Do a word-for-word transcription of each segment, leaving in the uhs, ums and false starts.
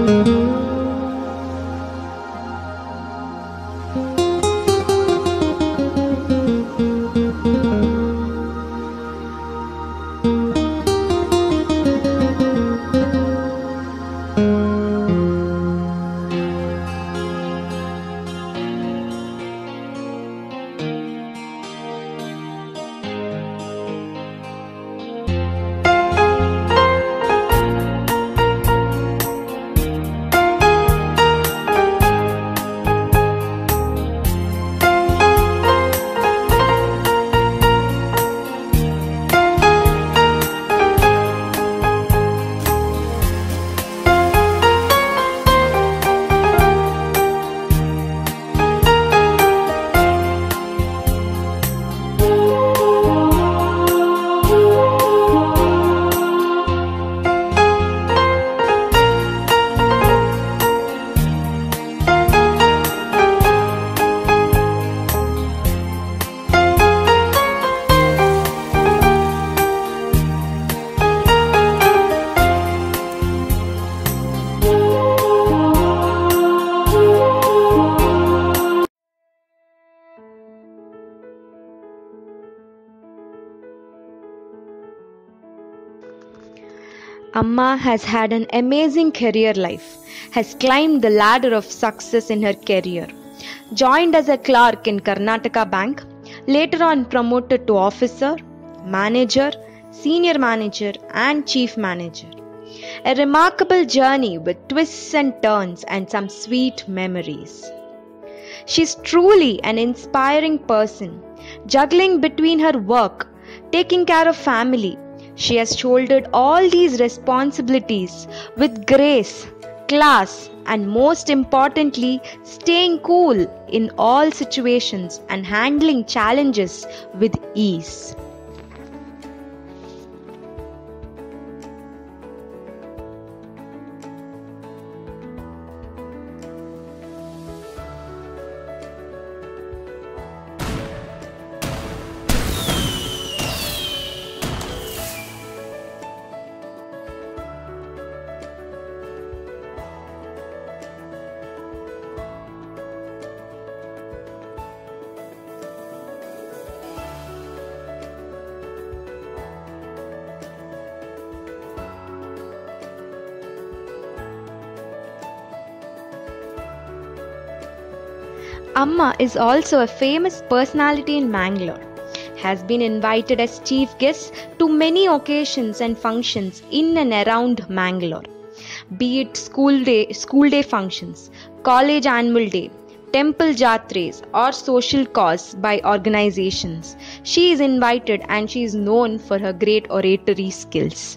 Amma has had an amazing career life, has climbed the ladder of success in her career. Joined as a clerk in Karnataka Bank, later on promoted to officer, manager, senior manager and chief manager. A remarkable journey with twists and turns and some sweet memories. She's truly an inspiring person, juggling between her work, taking care of family. She has shouldered all these responsibilities with grace, class, and most importantly, staying cool in all situations and handling challenges with ease. Amma is also a famous personality in Mangalore, has been invited as chief guest to many occasions and functions in and around Mangalore, be it school day, school day functions, college annual day, temple jatres or social cause by organizations. She is invited and she is known for her great oratory skills.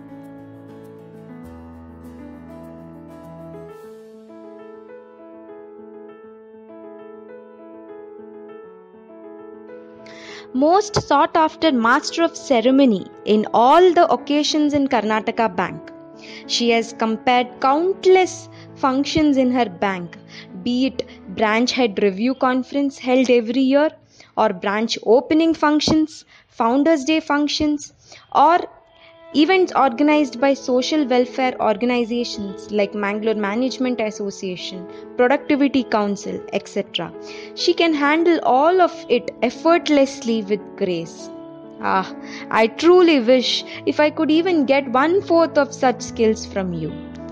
Most sought after master of ceremony in all the occasions in Karnataka Bank. She has compared countless functions in her bank, be it branch head review conference held every year, or branch opening functions, founders day functions, or events organized by social welfare organizations like Mangalore Management Association, Productivity Council, et cetera. She can handle all of it effortlessly with grace. Ah, I truly wish if I could even get one fourth of such skills from you.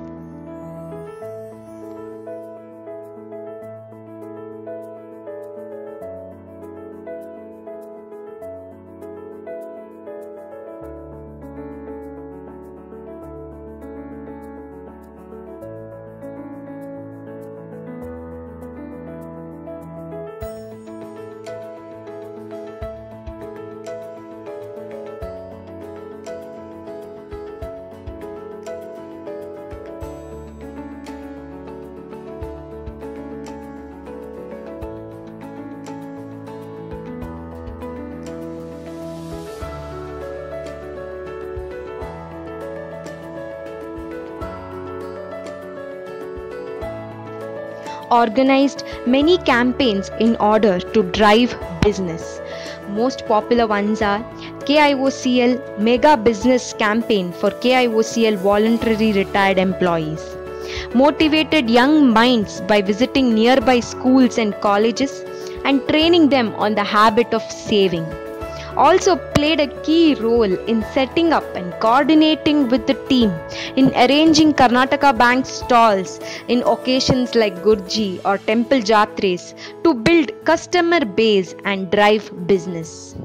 Organized many campaigns in order to drive business. Most popular ones are K I O C L Mega Business Campaign for K I O C L voluntary retired employees, motivated young minds by visiting nearby schools and colleges and training them on the habit of saving. Also played a key role in setting up and coordinating with the team in arranging Karnataka Bank stalls in occasions like Gurji or Temple Jatras to build customer base and drive business.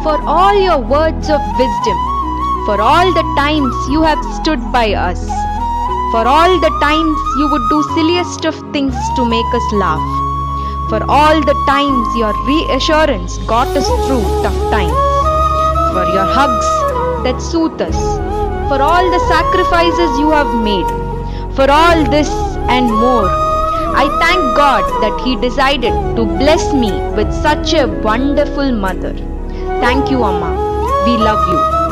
for all your words of wisdom, for all the times you have stood by us, for all the times you would do silliest of things to make us laugh, for all the times your reassurance got us through tough times, for your hugs that soothe us, for all the sacrifices you have made, for all this and more. I thank God that He decided to bless me with such a wonderful mother. Thank you, Amma. We love you.